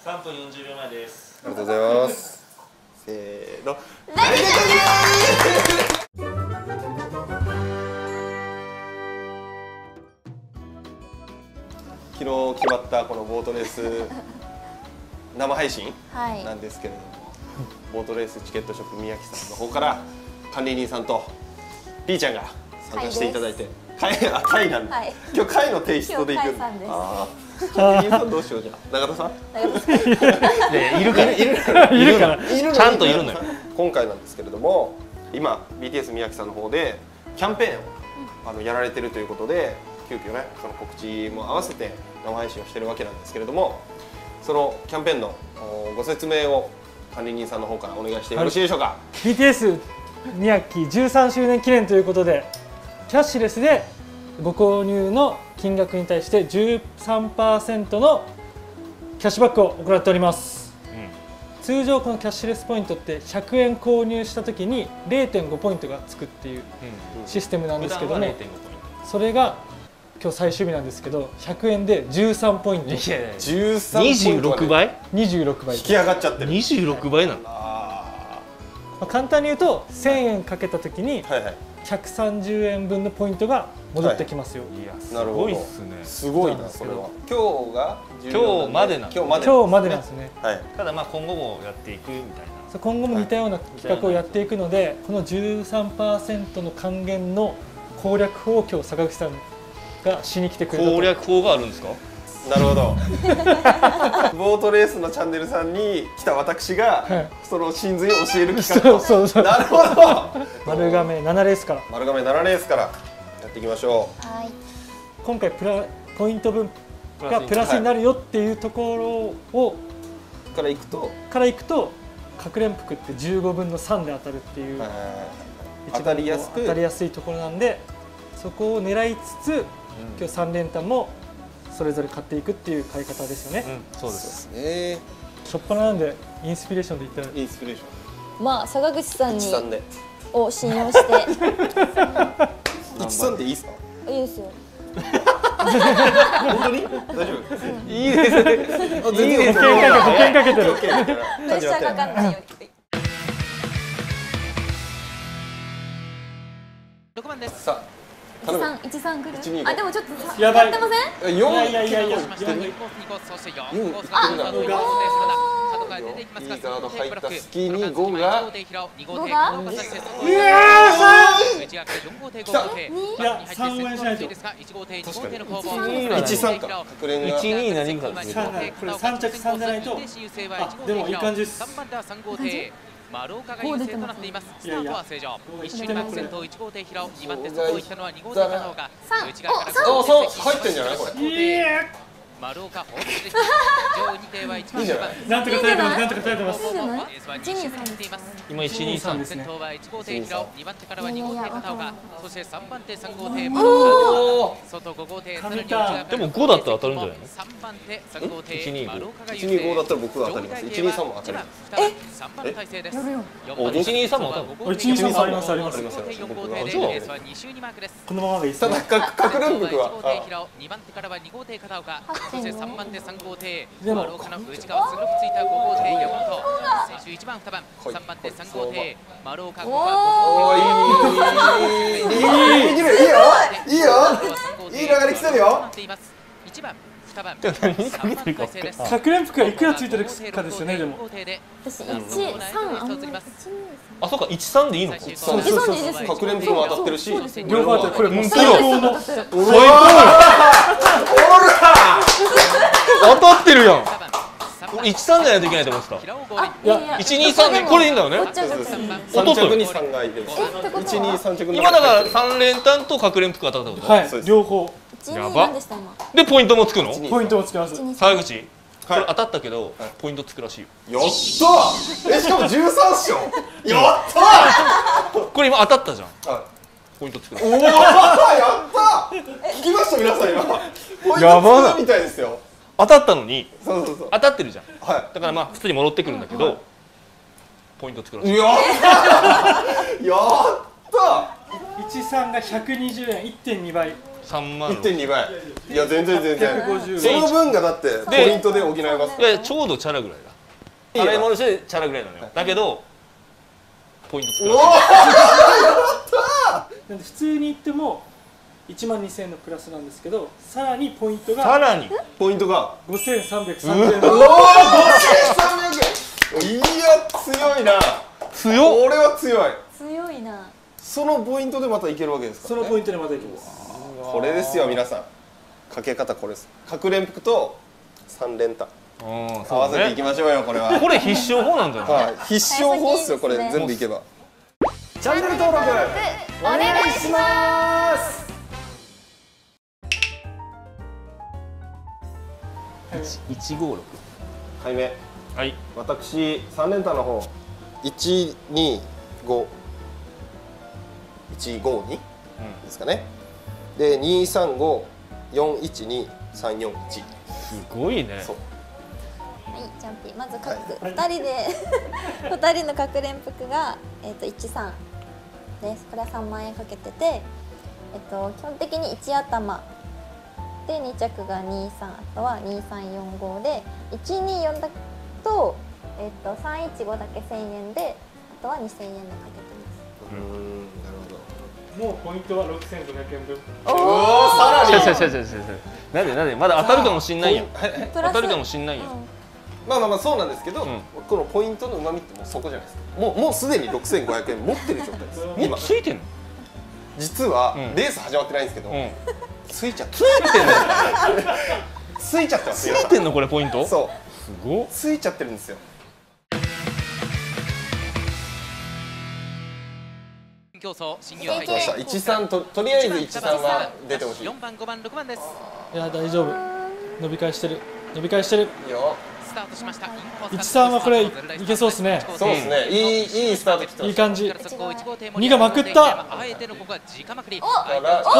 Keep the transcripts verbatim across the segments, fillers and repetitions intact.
さんぷんよんじゅうびょうまえです。 ありがとうございます。せーの。昨日決まったこのボートレース生配信なんですけれども、ボートレースチケットショップ宮城さんの方から管理人さんとピーちゃんが参加していただいて、会あ会なんだ。今日会のテイストで行くんだ。ああ、管理人さんどうしようじゃあ。永田さん？ でいるからいるからいるからちゃんといるのよ。 今回なんですけれども、今 ビーティーエス 宮城さんの方でキャンペーンをあのやられてるということで、急遽ねその告知も合わせて生配信をしてるわけなんですけれども、そのキャンペーンのご説明を管理人さんの方からお願いしてよろしいでしょうか。はい、 ビーティーエス 宮城じゅうさんしゅうねん記念ということで、キャッシュレスでご購入の金額に対してじゅうさんパーセントのキャッシュバックを行っております。うん、通常このキャッシュレスポイントってひゃくえん購入した時に れいてんご ポイントがつくっていうシステムなんですけども、それが今日最終日なんですけどひゃくえんでじゅうさんポイント。 にじゅうろくばいにじゅうろくばい引き上がっちゃってる。 にじゅうろくばいなの。 まあ簡単に言うとせんえんかけた時にひゃくさんじゅうえんぶんのポイントが戻ってきますよ。 いやすごいっすね。 すごいなそれは。今日が今日までなんです。 今日までなんですね。 ただまあ今後もやっていくみたいな。 今後も似たような企画をやっていくので、この じゅうさんパーセント の還元の攻略法を今日坂口さんがしに来てくれた。 攻略法があるんですか。 なるほど。ボートレースのチャンネルさんに来た私が、はい、その真髄を教える企画。 そうそうそう。 なるほど。 丸亀ななレースから。 丸亀ななレースからやっていきましょう。 はい。今回プラポイント分がプラスになるよっていうところをからいくとからいくとかくれんぷくってじゅうごぶんのさんで当たるっていう当たりやすく当たりやすいところなんで、そこを狙いつつ、うん、今日さん連単もそれぞれ買っていくっていう買い方ですよね。 うん、そうですね。 しょっぱななんでインスピレーションで言ったらインスピレーション。 まあ坂口さんにさんでを信用して。 いちさんでいいですか？ いいですよ。 本当に？大丈夫？ いいですね。いいですね。 保険かけてる。 プレッシャーかかんないように。 ろくばんです。 さあ。 一三一三来る。あでもちょっとやばい。 やってません？ 四いやいやいやいや。 四いってるな。いいカード入った隙に五が。 五が？ いやーさん。いや三応援しないと。 確かに。一三か。隠れが。 一二何かです。 これ三着三じゃないと。あでもいい感じです。 丸岡が優勢となっています。スタートは正常。一周にマクセントいち号艇平尾、にばん手そこを行ったのはに号艇片岡。内側からあ三入ってんじゃないこれ。 丸岡ホームス上に艇は一番なんとか耐えてます。なんとか耐えてます。 今一二三ですね。 先頭はいち号艇平尾、にばん手からはに号艇片岡。そしてさんばん手さん号艇丸岡。外ご号艇さらに内側からでもごだったら当たるんじゃないの？ さんばん手さん号艇丸岡が優勢。一二五だったら僕は当たります。一二三も当たります。 え？ さんばん体制です。 一二三も当たる。 一二三もありますあります。このままがいいです。 ただかくれんぷくは。 にばん手からはに号艇片岡。そしてさんばん手さん号艇。 でも丸岡の内側すごくついたご号艇山本。選手いちばんにばんさんばん手さん号艇丸岡。 おーいいいいいいいいいいよいいよいい流れ来てるよ。 いちばんにばんかくれんぷくがいくらついてるかですよね。でも私一三あんまりあそうか一三でいいの？ そうそうそうそう。かくれんぷくも当たってるし両方当たってこれもう最高の最高。当たってるやん。一三じゃないといけないと思ってた。いや一二三でこれいいんだよね。 三着に三がいる。一二三着。 今だから三連単とかくれんぷく当たったってこと？ はい両方。 やば。でポイントもつくの？ ポイントもつきます。 沢口。これ当たったけどポイントつくらしいよ。 やったー。えしかもじゅうさんっしょ。やったー。 これ今当たったじゃん。ポイントつく。 おおやったー。聞きました皆さん今。やばなみたいですよ。 当たったのにそうそうそう当たってるじゃん。 はい。 だからまあ普通に戻ってくるんだけどポイントつくらしい。 やったー。やったー。 一三がひゃくにじゅうえんいってんにばい。 さんまんいってんにばい。いや全然全然その分がだってポイントで補えます。 いやちょうどチャラぐらいだ。洗い物してチャラぐらいなのよ。だけどポイントつく。 なんで普通に言ってもいちまんにせんえんのプラスなんですけど、さらにポイントがさらにポイントがごせんさんびゃくさんじゅうえん。 おおごせんさんびゃくえん。いや強いな。 強っ。 これは強い。 強いな。 そのポイントでまたいけるわけですからね。 そのポイントでまたいきます。 これですよ皆さん。かけ方これです。角連服と三連単合わせていきましょうよこれは。 これ必勝法なんじゃない？ はい、必勝法っすよこれ全部いけば。チャンネル登録お願いします。 いちごろくはいめ。 はい。 私三連単の方いちにごいちごにですかね。でにさんごよんいちにさんよんいち。 すごいね。 そう。 はい、ジャンピー。まず各二人で二人の各連服がえっといちさんです。これはさんまんえんかけてて、えっと基本的にいち頭でに着がにさん、あとはにさんよんごでいちによんだとえっとさんいちごだけせんえんで、あとはにせんえんでかけてます。 うん、なるほど。 もうポイントはろくせんごひゃくえんぶん。 おお、さらに。 違う違う違う違う違う。なんでなんでまだ当たるかもしんないやん。当たるかもしんないやん。 まあまあまあそうなんですけど、 うん、 このポイントの旨味ってもうそこじゃないですか。もうもうすでにろくせんごひゃくえん持ってる状態です。 今ついてんの？ 実は、 うん、 レース始まってないんですけど、うん、ついちゃってついてんの？ ついちゃってますよ。ついてんのこれポイント？ そう。 すごっ。 ついちゃってるんですよ。 競争新入入っていちさんととりあえずいちさんは出てほしい。 よんばんごばんろくばんです。 いや大丈夫。伸び返してる。伸び返してる。 いいよ。 スタートしました。 いちさんはこれいけそうですね。 そうですね。いいいいスタート切ってます。 いい感じ。 にがまくった。 あえてのここは直まくり。 おおおお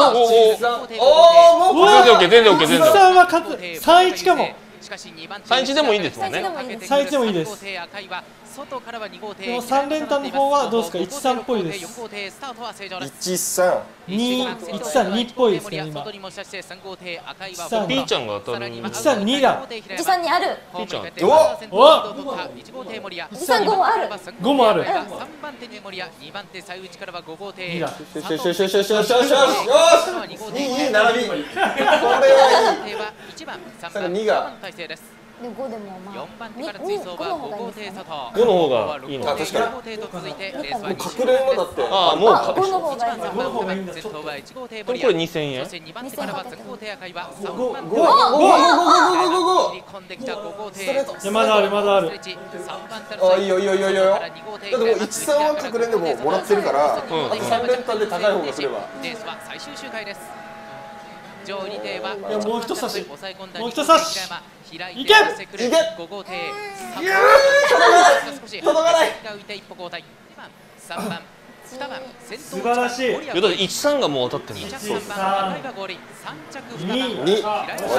もう全然オッケー全然オッケー全然。 いちさんは勝つ。さんいちかも。 さんいちでもいいですもんね。 さんいちでもいいです。でもさん連単の方はどうですか？いちさんっぽいです。 いちさんに、いちさんにっぽいですね今。 ピーちゃんが当たる。 いちさんにだ。 いちさんにある。 ピーちゃん。 お。 いちさんごもある。 ごもある。 さんばん手に森谷、にばん手最内からはご号艇。 よしよしよしよしよしよしよしよし。いいいい並び。これはいい。さらににが。 でごでもまあよんばん手から追走はご号艇佐藤。 ごの方がいいの。 あ確かに。もう隠れ馬だって。 ああもうごの方がいい。 ごの方がいいんだ。 これこれにせんえん。 にばん手からは前号艇赤いはさんごばん手。 ごごごごごご。 切り込んできたご号艇。 いやまだあるまだある。 あいいよいいよいいよいいよ。だってもういちさんは隠れんでももらってるから、あとさん連単で高い方が来れば。 レースは最終周回です。上位に艇はもう一差し。もう一差し。いけ。いけ。 ご号艇。 届かない。 浮いて一歩交代。さんばん。 素晴らしい。 いやだっていちさんがもう当たってるんだ。 さんばん赤いが合理。さん着に。 に。 素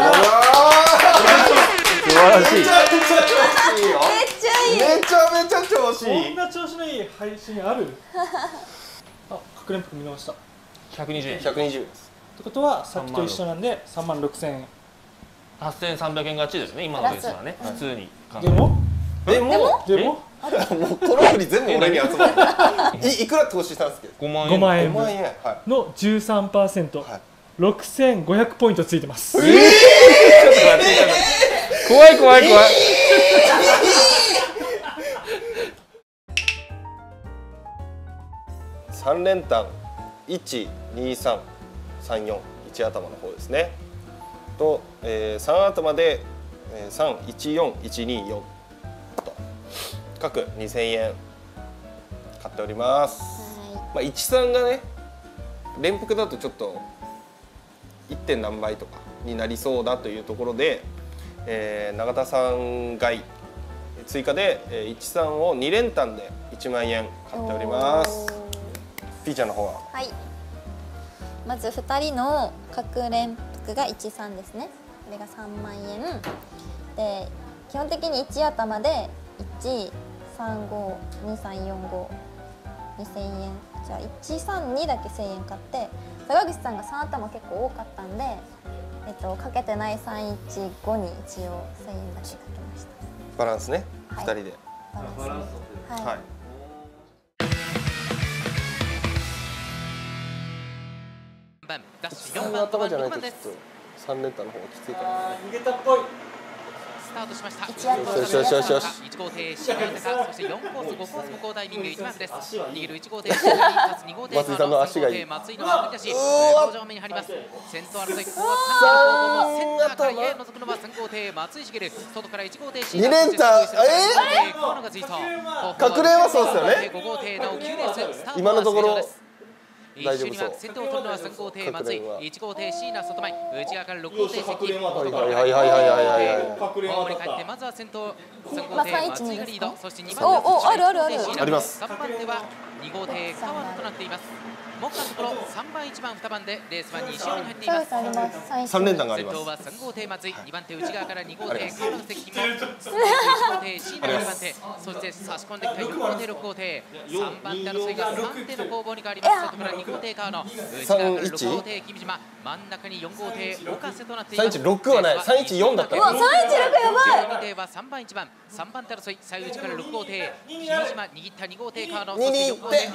晴らしい。 めちゃくちゃ調子いいよ。 めっちゃいい。 めちゃめちゃ調子いい。 こんな調子のいい配信ある？あ、隠れん服見ました。 ひゃくにじゅうえん。 ひゃくにじゅうえんです。 ってことはさっきと一緒なんでさんまんろくせんえん。 はっせんさんびゃくえん勝ちですね今のレースはね普通に。 でもでもでももうこの国全部俺に集まる。いいくら投資したんですけど。 ごまんえん。 ごまんえんごまんえんの じゅうさんパーセント、 はい、 ろくせんごひゃくポイントついてます。 えー、 怖い怖い怖い。 さん連単いち、に、さん、さん、よん、いち頭の方ですね。と、えー、さん頭で、えー、さん、いち、よん、いち、に、よんと各にせんえん買っております。まあいちさんがね連服だとちょっと いってん何倍とかになりそうだというところで、えー、永田さん買い追加で、えー、いちさんをに連単でいちまんえん買っております。ピーちゃんの方は、 はい、まずふたりの各連服がいちさんですね。これがさんまんえんで、基本的にいち頭でいち、さん、ご、に、さん、よん、ご、にせんえんじゃあいちさんにだけせんえん買って、坂口さんがさん頭結構多かったんで、えっとかけてないさんいちごに一応せんえんだけかけました。 バランスね、 はい、 ふたりで。 バランスね。はい。 はい。さん頭じゃないとちょっとさん連単の方がきついからね。 逃げたっぽい。 スタートしました。 よしよしよしよし。 いち号艇シガルタカ、そしてよんコースごコースも好タイミングいちマークです。逃げるいち号艇シガルタカ、に号艇松井さんの足がいい。 松井の振り出し、向上面に張ります。先頭争い、ここはさん号艇センターからやや覗くのはさん号艇松井茂、外からいち号艇シガルタカ、に連単、えー、河野が追走。 隠れはそうですよね。 ご号艇なおきゅうレース、スタート今のところ。 一周には先頭を取るのはさん号艇松井、いち号艇椎名外前、内側からろく号艇関、 はいはいはいはいはいはいはい。 ホームに帰ってまずは先頭さん号艇松井がリード、そしてにばんおおあるあるあるあります。 さんばん手はに号艇川野となっています。目下のところさんばんいちばんにばんでレースはに周に入っています。 さん連単があります。 先頭はさん号艇松井、にばん手内側からに号艇川野の接近も、いち号艇椎名にばん手、そして差し込んできたよん号艇ろく号艇、さんばん手争いがさん手の攻防に変わります。外からに号艇川野、内側からろく号艇君島、真ん中によん号艇岡瀬となっています。 さんいちろくはない、さんいちよんだった。 うわ、さんいちろくやばい。 艇はさんばんいちばん、さんばん手争い、最内からろく号艇君島、握ったに号艇川野、そしてよん号艇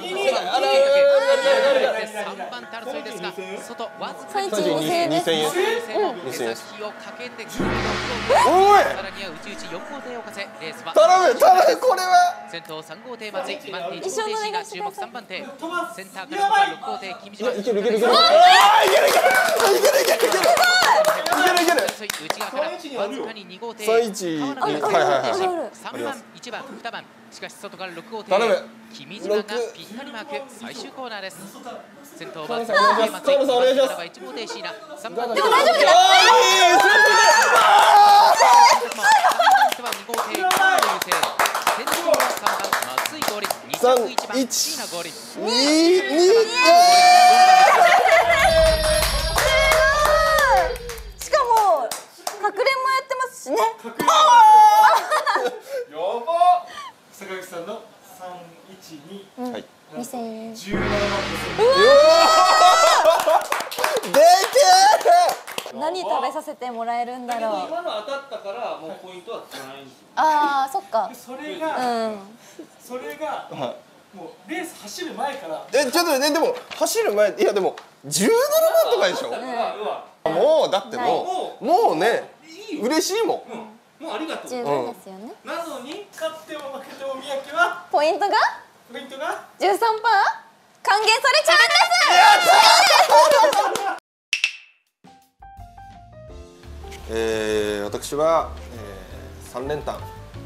さんばん手争いですが、外わずかににせんえん。 手先をかけてくるおい。 さらには内々よん号艇岡瀬、レースは頼む頼む、これは。 先頭さん号艇松井、にばん手いち号艇椎名、注目さんばん手、センターからろく号艇君島、 いけるいけるいける。ああいけるいけるいけるいけるいけるいけるいける。 内側からわずかにに号艇さんいちはいはいはいさんばんいちばんにばん、しかし外からろく号艇頼む君島がぴったりマーク、最終コーナーです。先頭はさん号艇松井、 お願いします。 いち号艇椎名、さんばん手でも大丈夫だ。 に号艇川野優勢、先頭はさんばん松井合輪、に着いちばん椎名合輪、 ににしかもかくれんもやってますしね。 やば。坂口さんのさんいちに、 はい。 にせんえん。 じゅうななまんです。 でけ何食べさせてもらえるんだろう。 今の当たったからもうポイントはつかないんですよ。 ああ、そっか。 それが、 うん。 それがもうレース走る前から。 え、ちょっとね、でも走る前、いやでもじゅうななまんとかでしょ。もうだってもうもうね、嬉しいもん。 もうありがとう。 十分ですよね。 なのに勝っても負けても宮城はポイントがポイントがじゅうさんパーセント 還元されちゃうんです。 えー、私は、えー、さん連単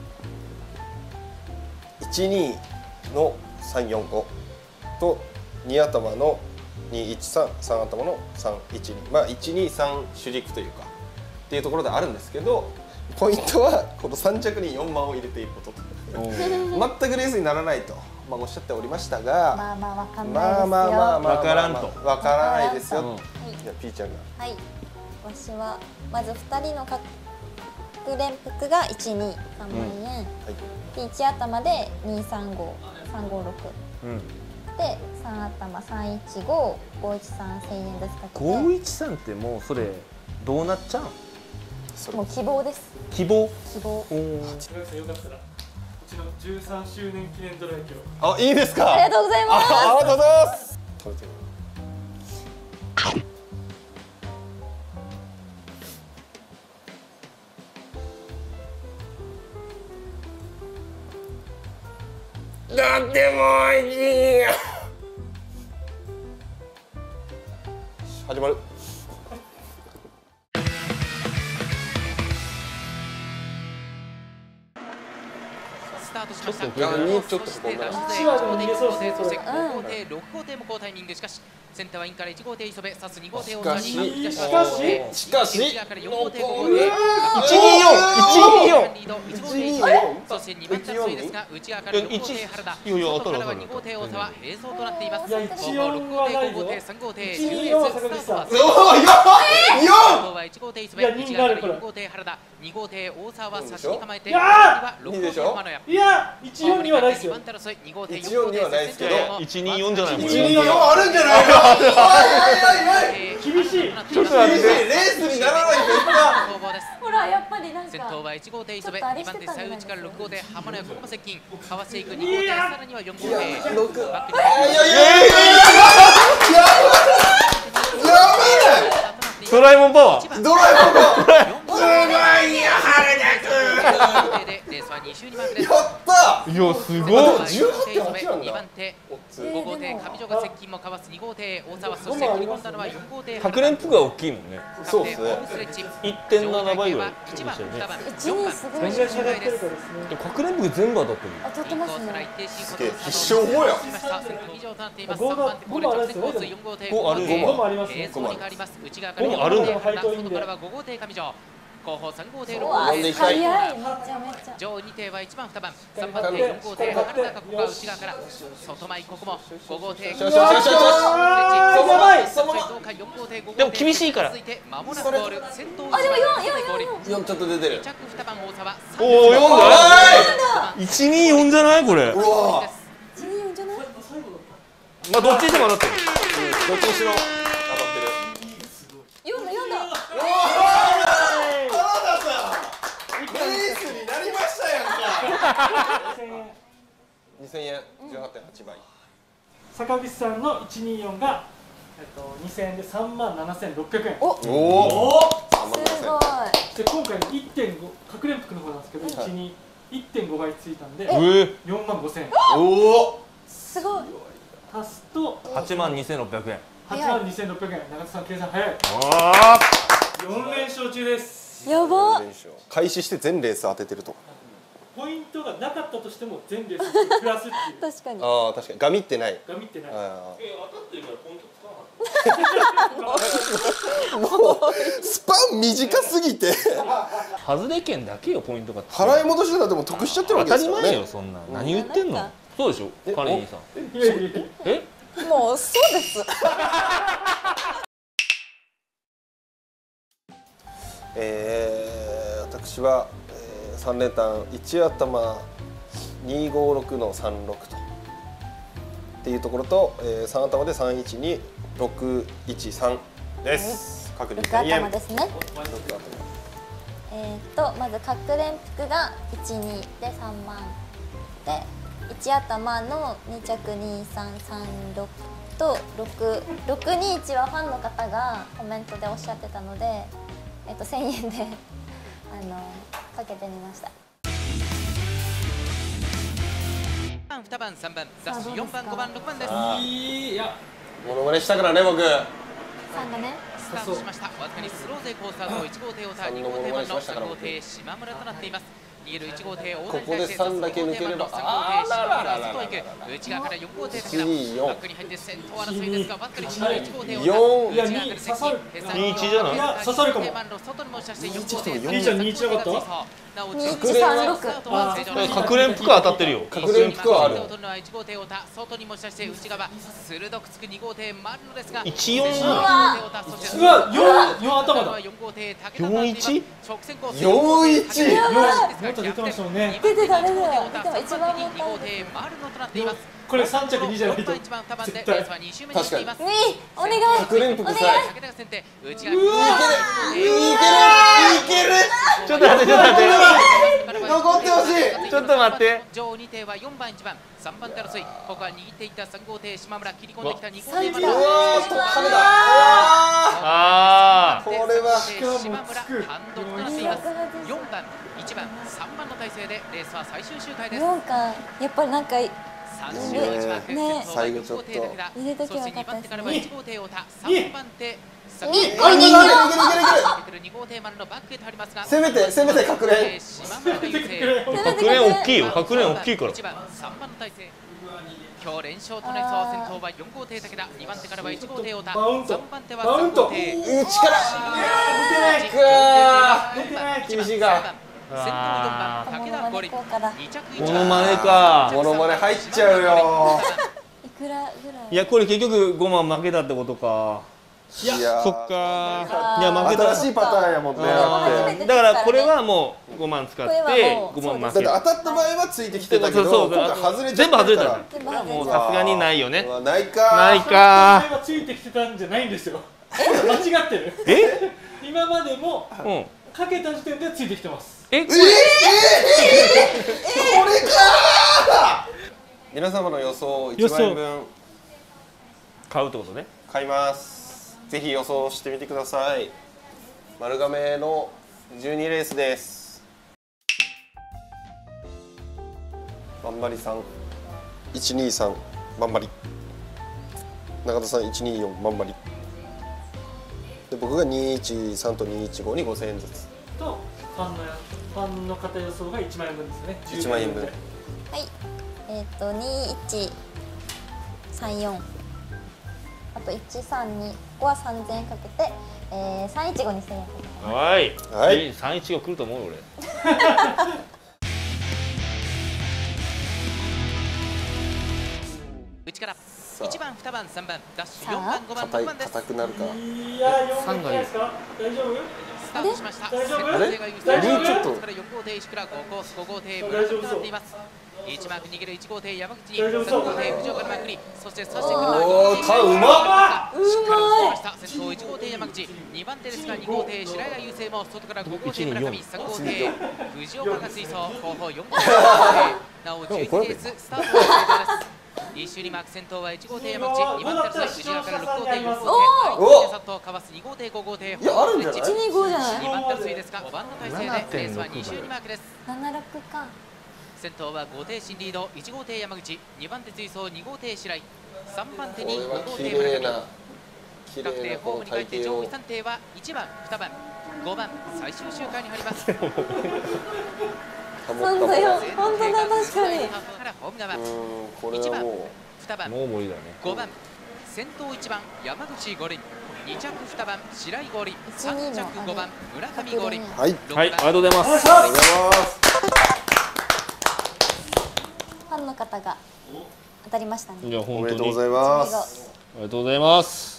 いちにのさんよんごとに頭のにいちさん、さん頭のさんいちに、まあいちにさん主軸というかっていうところであるんですけど、ポイントはこのさん着によんまんを入れていることと全くレースにならないと、まあ、おっしゃっておりましたが、 まあまあわかんないですよ。 まあまあまあまあわからんとわからないですよ。 うんじゃあピーちゃんがはい、私はまずふたりのかくれんぷくがいちにさんまんえん、 うんはい、 でいち頭でにさんご、さんごろく、 うん。 でさん頭さんいちご、ごいちさんせんえんずつかけて、 五一三ってもうそれどうなっちゃうん？ それもう希望です。 希望。 希望。 おお。 坂口さんよかったらうちのじゅうさんしゅうねん記念ドラ焼きを。 あ、いいですか。 ありがとうございます。 あ、ありがとうございます。食べてる。なんでもいい。始まる。 スタートしました。 ちょっとちょっとここそしてな男性いち号艇、に号艇、そしてご号艇、ろく号艇も好タイミング。しかしセンターはインからいち号艇磯部、さすに号艇し大かししかししかし内側からよん号艇ご号艇いちによんいちによんリードいち号艇磯部、そしてにばん争いですが内側からよん号艇原田、 いやいや外からは当たるに号艇大沢、並走となっています。 いやいちよんはないぞろく号艇ご号艇さん号艇いちにじゅうレよんはーススタートはおおよよ先頭はいち号艇磯部、 いや内人があるこれ側からよん号艇原田、に号艇大沢は差しに構えて、 いやーはろく号艇いいでしょ浜野屋。 いやいちよんにはないですよ。 に号艇いちよんにはないですけどいちによんじゃないこれいちによんあるんじゃないの。 厳しいちょっと待ってレースにならないと言った攻防です。 ほらやっぱりなんか先頭はいち号艇磯部、 ちょっとあれにばん手最内からろく号艇浜野屋、ここも接近、かわしていくに号艇、さらにはよん号艇、バックにいやいやいやいやドラえもんパワードラえもんがレースはに周にマークです。 やったいやすごいじゅうはちてんはちなんだにばん手ご号艇上条が接近もかわすに号艇大沢、そして切り込んだのはよん号艇かくれんぷが大きいもんねそうですねいってんななばいぐらいいちばん、にばん、 一二すごい全然下がってるからですね。 かくれんぷ全部当たってる当たってますね。 すげえ必勝法やごがごもあるんですよね。 ごあるごもありますね。 ごもあります。内側かごもあるんだら外からはご号艇上条、後方さん号艇ろくうわ号艇早いめちゃめちゃ。 上に艇はいちばんにばん、さんばん艇よん号艇原田がここは内側から外前、ここもご号艇よしよしよしよしやばいでも厳しいから続いて間もなくゴール、先頭あでも四四ゴール四よんちょっと出てるに着にばん大沢、 おおよんだいちによんじゃないこれうわ一二四じゃない？ まあどっちにしても当たってるどっちにしろ当たってる四だ四だ。 レースになりましたやんかにせんえんじゅうはちてんはちばい坂口さんのいちによんがえっとにせんえんでさんまんななせんろっぴゃくえん。 おおおすごい。 で今回いってんごかくれんぷくの方なんですけど、いちに いってんごばいついたんでえよんまんごせんえんおおすごい。 足すとはちまんにせんろっぴゃくえんはちまんにせんろっぴゃくえん。中田さん計算早い。 あよん連勝中です。 やば。 開始して全レース当ててるとポイントがなかったとしても全レースプラスっていう確かに。 ああ確かにガミってないが見てない。 あえ当たってるからポイント使わないーもうスパン短すぎて外れ券だけよポイントが払い戻しだってもう得しちゃってるわ当たりけですからね前よそんな何言ってんのそうでしょカレンさんいやいやいやえもうそうです。 えー、私は、えー、さん連単いち頭にごろくのさんろくとっていうところと、えー、さん頭でさんいちにろくいちさんです確認六せんえん頭ですね。えっとまずかくれんぷくがいちにでさんまんでいち頭のに着にさんさんろくとろくろくにいちはファンの方がコメントでおっしゃってたので、えっとせんえんであのかけてみました。 にばんさんばんダッシュよんばんごばんろくばんです。 いやモノマネしたからね僕さんがね。 スタートしました。わずかにスロー勢コースタートいち号艇太田、に号艇丸のさん号艇島村となっています。逃げるいち号艇大ここでさんだけ抜ければあららららら内側からよん号艇武田、バックに入って先頭争いですがわずかにいち号艇よんいやに刺さるにいちじゃないいや刺さるかも外にも射してよん号艇にいちはにいちなかったにいちさんろく。 かくれんぷく当たってるよかくれんぷくはあるいち号艇太田、外にも射して内側鋭くつくに号艇丸野ですがいちよんううわよんよん頭だ。 よん号艇武田となっています。直線コースよんいちよんもっと出てましたもんね。 出てた出てた。でも一番もったいない。 に号艇丸野となっています。 これさん着にじゃないと一番二番でレースはに周目にしています。 にお願い。 かくれんぷくさえ武田が先手、内いけるいけるちょっと待ってちょっと待って残ってほしいちょっと待って上に艇はよんばんいちばん、さんばん手争い。ここは握っていったさん号艇島村、切り込んできたに号艇丸うわー亀だあこれは島村単独となっています。よんばん、いちばん、さんばんの体勢でレースは最終周回です。 よんかやっぱりなんかさん周のいちばん、 ね最後ちょっと先頭はよん号艇武田、 入れときゃそしてにばん手からはにいち号艇太田、さんばん手さんにあいけるいけるいけるいけるに号艇丸のバックへとありますが、 せめてせめてかくれん島村が優勢。 かくれん大きいよかくれん大きいからいちばん、さんばんの体勢。 今日連勝となりそう。先頭はよん号艇武田、にばん手からはいち号艇太田、 マウントさんばん手はマウントさん号艇内から出てない厳しいか。 先頭よんばん武田五輪、 効果だ。 に着モノマネか。 モノマネ入っちゃうよ。 いくらぐらい？ いやこれ結局ごまん負けたってことか。 いやそっか。いや負けた。 新しいパターンやもんね。だってだからこれはもうごまん使ってごまん負ける。 当たった場合はついてきてたけど、今回外れちゃ全部外れたかららもうさすがにないよね。 ないか。 ないこれか。 はついてきてたんじゃないんですよ。間違ってる。 え？ 今までもうん。 かけた時点でついてきてます。 え？ えええこれか。皆様の予想いちまんえんぶん買うってことね。 買います。ぜひ予想してみてください。丸亀のじゅうにレースです。バンバリさんいちにさんバンバリ、中田さんいちによんバンバリで、僕がにいちさんとにいちごにごせんえんずつとファンのファンの方予想がいちまんえんぶんですね。 いちまんえんぶん。 はい。えっとにいちさんよん、あといちさんに、ここはさんぜんえんかけて、えー、さんいちごにせんえんかけて。 はい。 はい。 さんいちご来ると思う俺。 内からいちばん、にばん、さんばん、ダッシュよんばん、ごばん、 硬いろくばんです。 硬くなるか。 いやー、よんばんじゃないですか。大丈夫？ スタートしました。 大丈夫？ 先頭勢が優勢。 大丈夫？ ちょっとからよん号艇石倉、ごコースご号艇村上となっています。いちマーク逃げるいち号艇山口に、さん号艇藤岡のマークに、そして差してくるのはおー、タウマしっかり押しました。先頭いち号艇山口、にばん手ですがに号艇白谷優勢も外からご号艇村上、さん号艇藤岡が追走、後方よん号艇なおじゅうにレーススタートの成功です。いち周にマーク先頭はいち号艇山口、にばん手ですが藤岡からろく号艇よん号艇相手さっとかわすに号艇ご号艇いやあるんじゃないいちにごじゃない？ にばん手ですがごばんの体勢でレースはに周にマークです。 ななろくか。 先頭はご艇新リードいち号艇山口、にばん手追走に号艇白井、さんばん手にご号綺艇村上。 麗な綺各麗な艇ホームに帰この体って上位型をさん艇はいちばん、にばん、ごばん最終周回に入ります。 保ったそうだよ。本当だ、確かに。 からホーム側うん、これはもうにばん、 もう無理だね。 ごばん、先頭いちばん山口五輪、に着にばん白井五輪、さん着ごばん村上五輪。 はい、 はい、ありがとうございます。 ありがとうございますファンの方が当たりましたね。 いやお本当にめでとうございますありがとうございます。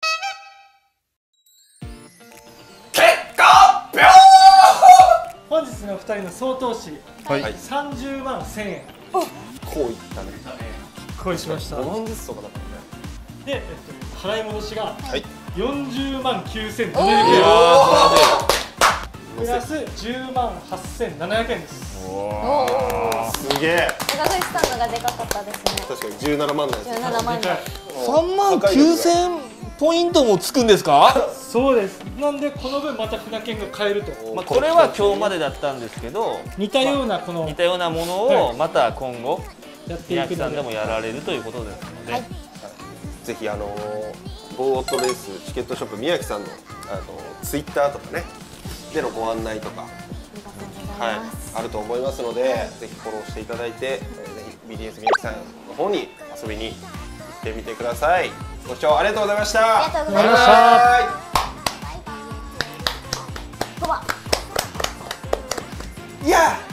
本日のふたりの総投資はい。 さんじゅうまんせんえんこういったね恋しました。 ごで、 まんずつとかだからねえっと、払い戻しがはいよんじゅうまんきゅうせんないなひゃくえんやープラスじゅうまんはっせんななひゃくえんです。 すごい。おすげえ長口さんのがでかかったですね。 確かにじゅうななまんなんですじゅうななまんだ。 でかい。 さんまんきゅうせんポイントもつくんですか？ そうです。なんでこの分また船券が買えると。 まあこれは今日までだったんですけど、 似たようなこの似たようなものをまた今後やってい宮くので。 城さんでもやられるということですので、 はいぜひあのーボートレースチケットショップ宮城さんのあのツイッターとかねでのご案内とか、 ありがとうごはいざいます。 あると思いますので、ぜひフォローしていただいて、えーぜひ ビーディーエス 宮城さんの方に遊びに行ってみてください。ご視聴ありがとうございました。 ありがとうございまありがとうございましたバイバイごばん。 いや